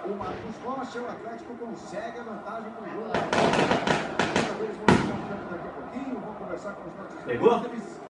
O Marcos Rocha, o Atlético consegue a vantagem com o jogo. Eles vão deixar o campo daqui a pouquinho, vão conversar com os nossos... Pegou?